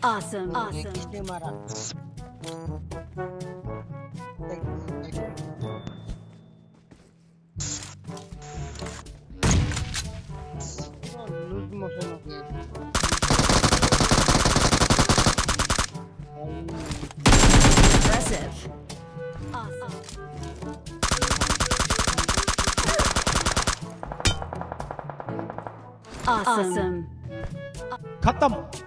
Awesome. Awesome. किसने मारा? Loose motion हो गया। Impressive. Awesome. Awesome. खत्म।